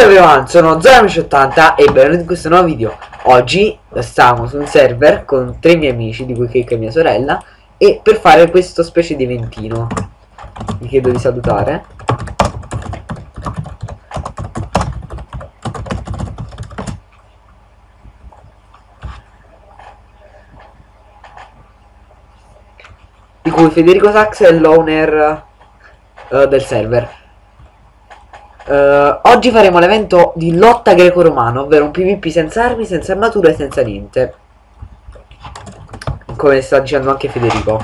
everyone, sono Zoramici80 e benvenuti in questo nuovo video. Oggi stiamo su un server con 3 miei amici, di cui Cake è mia sorella, e per fare questo specie di eventino vi chiedo di salutare. Di cui Federico Sax è l'owner del server. Oggi faremo l'evento di lotta greco-romano, ovvero un PvP senza armi, senza armatura e senza niente. Come sta dicendo anche Federico.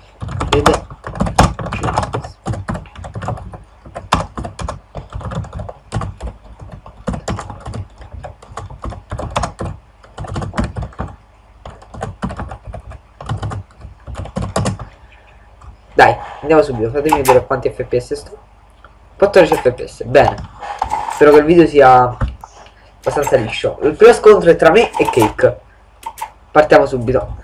Dai, andiamo subito, fatemi vedere quanti fps sto. 14 fps, bene. Spero che il video sia abbastanza liscio. Il primo scontro è tra me e Cake. Partiamo subito.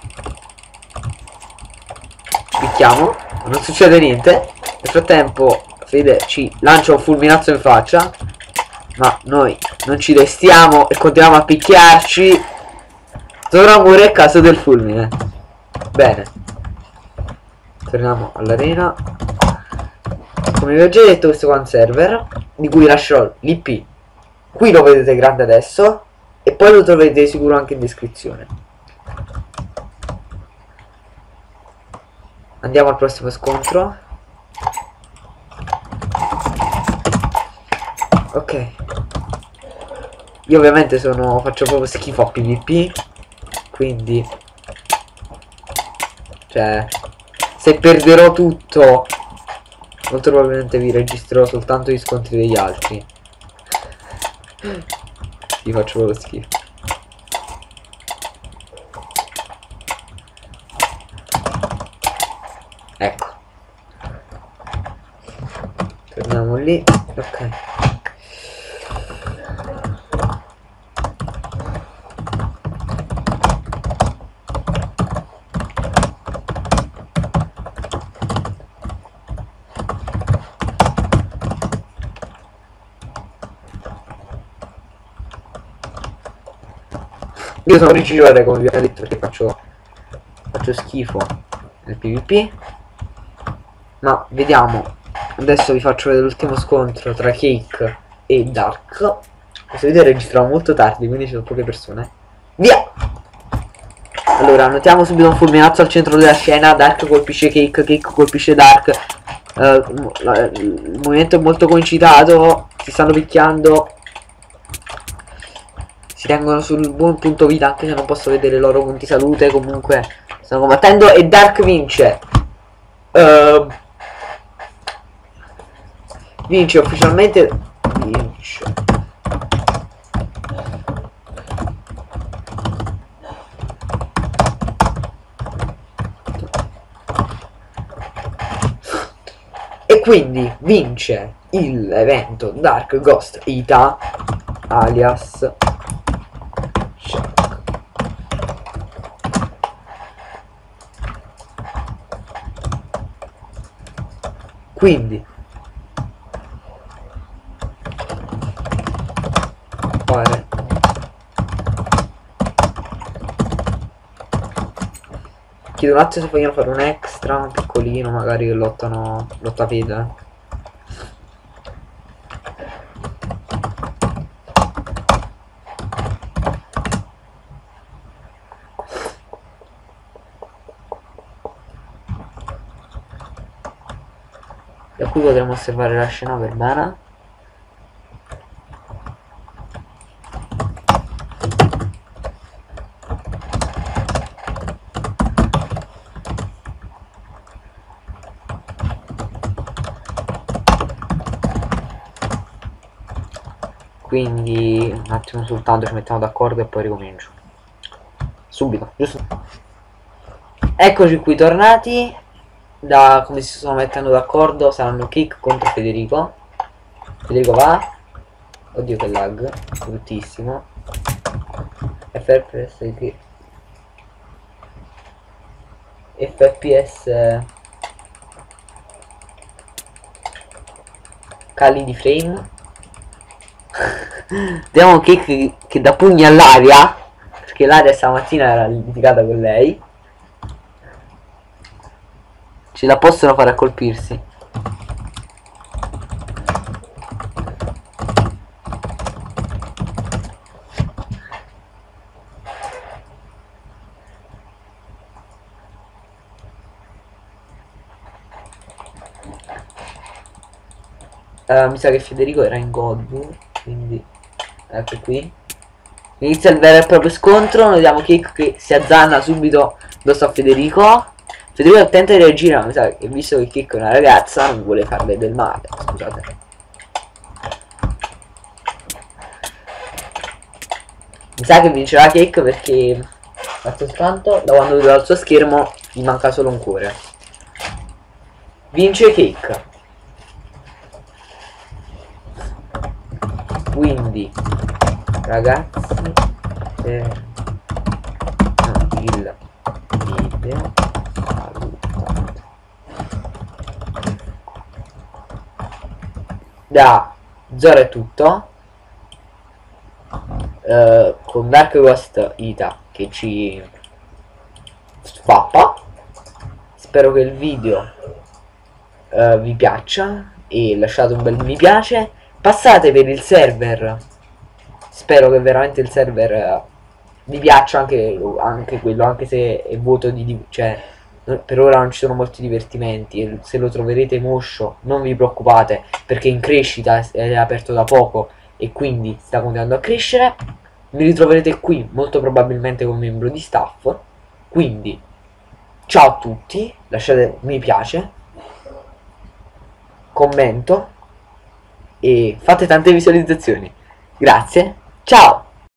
Picchiamo, non succede niente. Nel frattempo Fede ci lancia un fulminazzo in faccia, ma noi non ci restiamo e continuiamo a picchiarci. Dovrà morire a caso del fulmine. Bene, torniamo all'arena. Come vi ho già detto, questo qua è un server di cui lascerò l'IP. Qui lo vedete grande adesso e poi lo troverete sicuro anche in descrizione. Andiamo al prossimo scontro. Ok. Io ovviamente faccio proprio schifo a PvP, quindi cioè, se perderò tutto molto probabilmente vi registrerò soltanto gli scontri degli altri. Vi faccio proprio schifo. Ecco. Torniamo lì. Ok. Io sono principiante, come vi ho detto, perché faccio schifo nel PvP. Ma vediamo. Adesso vi faccio vedere l'ultimo scontro tra Cake e Dark. Questo video è registrato molto tardi, quindi ci sono poche persone. Via! Allora, notiamo subito un fulminazzo al centro della scena. Dark colpisce Cake, Cake colpisce Dark. Il movimento è molto concitato. Si stanno picchiando. Si tengono sul buon punto vita, anche se non posso vedere i loro punti salute. Comunque stanno combattendo e Dark vince. Vince ufficialmente. Vince. E quindi vince l'evento Dark Ghost Ita alias Shark. Quindi chiedo un attimo se vogliono fare un extra, un piccolino, magari che lotta veda. Da qui potremo osservare la scena per bene. Quindi un attimo soltanto, ci mettiamo d'accordo e poi ricomincio subito, giusto? Eccoci qui tornati. Da come si stanno mettendo d'accordo saranno Kick contro Federico. Federico va. Oddio che lag, bruttissimo. FPS cali di frame. Vediamo che dà pugni all'aria, perché l'aria stamattina era litigata con lei. Ce la possono fare a colpirsi. Mi sa che Federico era in God, quindi ecco qui. Inizia il vero e proprio scontro. Noi vediamo Cake che si azzanna subito addosso a Federico. Federico tenta di reagire, ma mi sa che visto che Cake è una ragazza non vuole farle del male. Scusate. Mi sa che vincerà Cake perché fatto tanto da quando vedo dal suo schermo gli manca solo un cuore. Vince Cake. Quindi ragazzi, il video salutato da Zoro è tutto, con Dark Ghost Ita che ci sfappa. Spero che il video vi piaccia e lasciate un bel mi piace. Passate per il server, spero che veramente il server vi piaccia anche quello, anche se è vuoto cioè per ora non ci sono molti divertimenti, e se lo troverete moscio non vi preoccupate perché è in crescita, è aperto da poco e quindi sta continuando a crescere. Mi ritroverete qui molto probabilmente come membro di staff, quindi ciao a tutti, lasciate mi piace, commento e fate tante visualizzazioni. Grazie, ciao!